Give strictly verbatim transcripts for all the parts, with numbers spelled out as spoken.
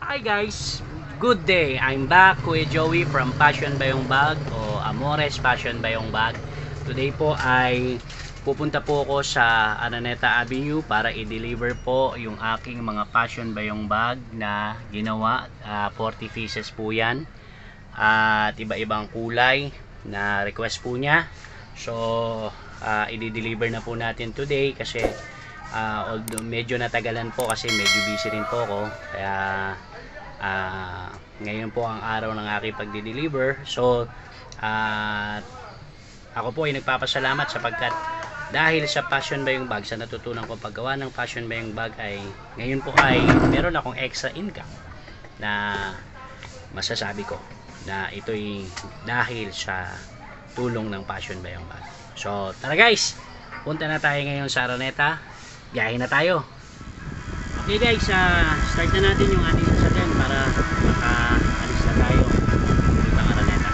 Hi guys, good day. I'm back, Kuya Joey from Fashion Bayong Bag o Amores Fashion Bayong Bag. Today po ay pupunta po ako sa Araneta Avenue para i-deliver po yung aking mga Fashion Bayong Bag na ginawa. uh, forty pieces po yan at iba-ibang kulay na request po niya. So uh, i-deliver na po natin today kasi uh, although medyo natagalan po kasi medyo busy rin po ako, kaya Uh, ngayon po ang araw ng aking pagde-deliver. So uh, ako po ay nagpapasalamat sapagkat dahil sa Fashion Bayong Bag, sa natutunan ko paggawa ng Fashion Bayong Bag, ay ngayon po ay meron akong extra income na masasabi ko na ito'y dahil sa tulong ng Fashion Bayong Bag. So tara guys, punta na tayo ngayon sa Araneta. Biyahe na tayo. Okay guys, uh, start na natin yung ating sasakyan para makaalis na tayo sa Araneta.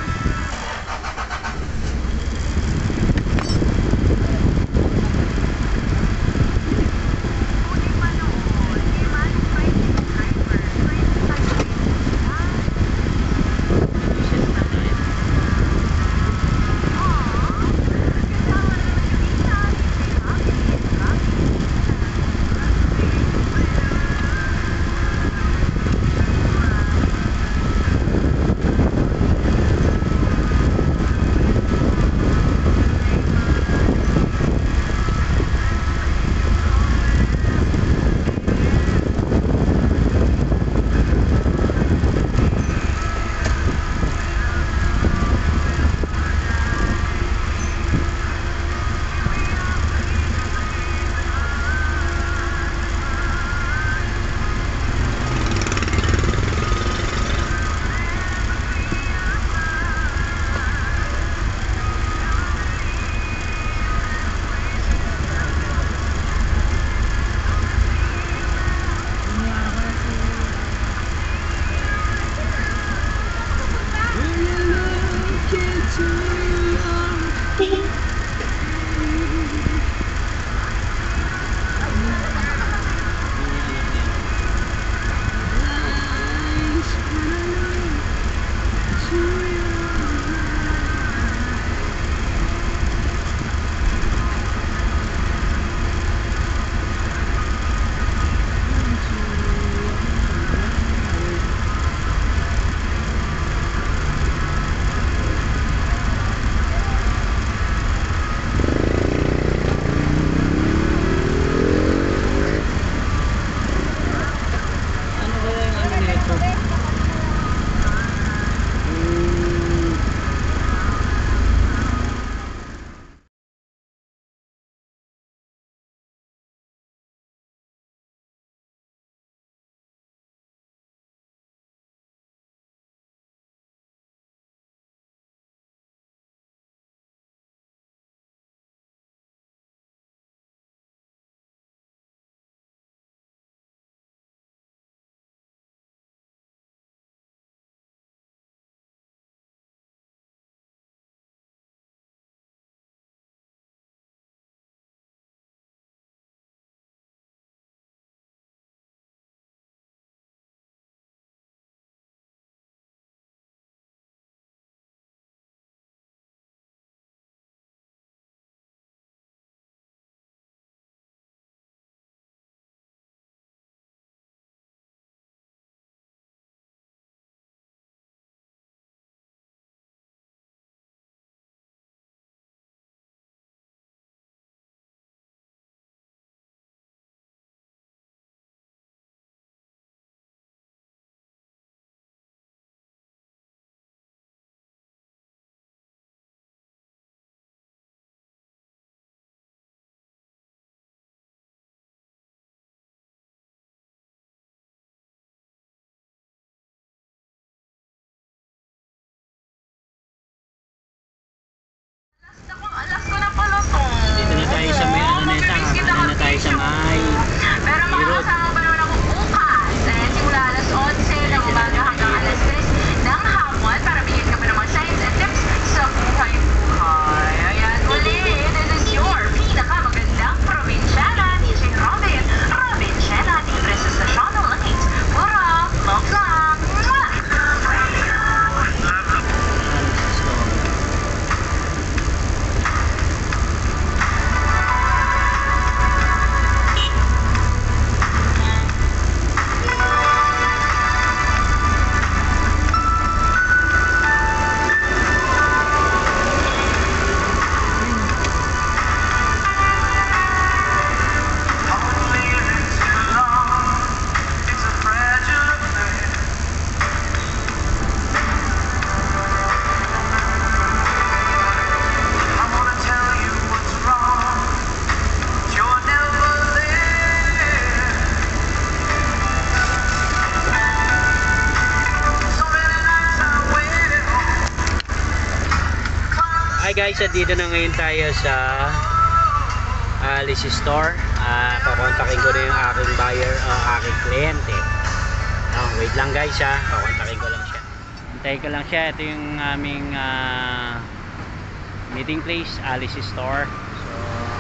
Hi guys, at dito na ngayon tayo sa Alice Store. Uh, Kakontakin ko na yung aking buyer o uh, aking kliyente. Oh, wait lang guys ha, kakontakin ko lang siya. Hintayin ko lang siya. Ito yung aming uh, meeting place, Alice Store. So,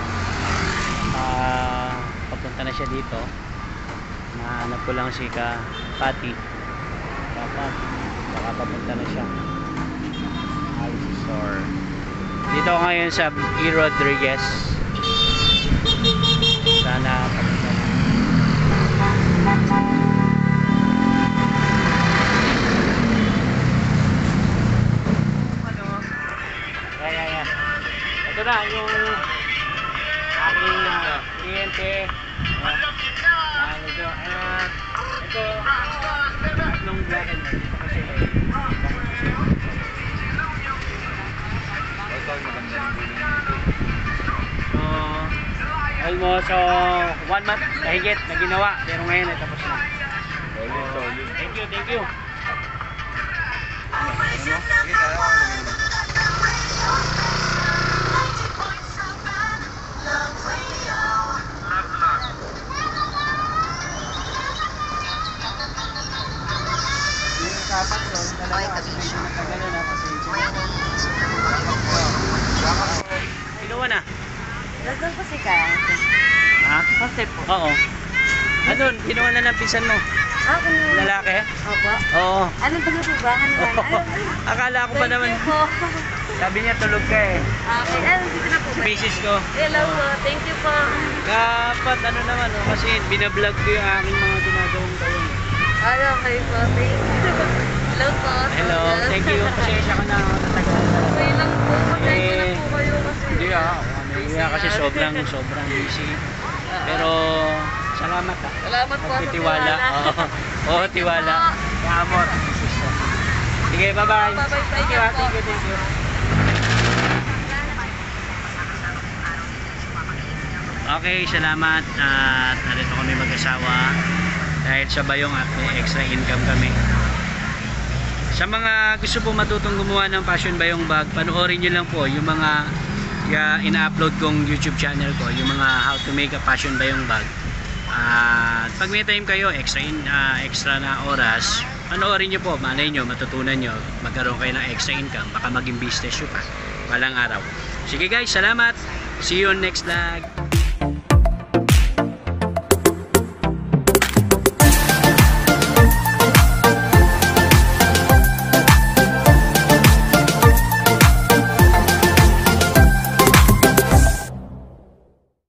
uh, papunta na siya dito. Nahanap ko lang si ka Pati. Dapat, baka papunta na siya. Alice Store. Dito ako ngayon sa E. Rodriguez. Sana papunta na. Yeah, yeah, yeah. Ito na yung aking uh, kliyente. Uh, uh, ito, uh, ito, tatlong black and white. Ito kasi ay so, almost so, one month mahigit na ginawa. Pero ngayon ay tapos na. Thank you, thank you. Dapat yun, talaga kasi nagtagalan na kasi kinuha na. Nandun po si ka. Ha? Kasi po. Oo. Ano, kinuha na ng pisan mo? Ah, kinuha. Lalaki? Opo. Oo. Ano ba na po ba? Ano ba? Akala ko pa naman. Thank you po. Sabi niya tulog ka eh. Okay, ano dito na po ba? Bisis ko. Hello po, thank you po. Kapat ano naman oh, kasi binablog ko yung aking mga ginagawang kayo. Ah, okay po, thank you. Hello po. Hello, thank you. Pasensya ka na natagalan na. Okay lang po, patay ko na Eh, po kayo kasi. Hindi ah, kaya kasi sobrang sobrang busy. Pero salamat ah. Salamat po sa Tiwala. Oo, oh, tiwala. Amor. Sige, bye-bye. Bye-bye. Thank you, ah. Thank you, thank you. Okay, salamat. At narito kami mag-asawa dahil sa bayong at may extra income kami. Sa mga gusto po matutong gumawa ng Fashion Bayong Bag, panoorin nyo lang po yung mga uh, ina-upload kong YouTube channel ko, yung mga how to make a Fashion Bayong Bag. At uh, pag may time kayo, extra, in, uh, extra na oras, panoorin nyo po, malay nyo, matutunan nyo, magkaroon kayo ng extra income, baka maging business nyo pa, walang araw. Sige guys, salamat. See you on next vlog.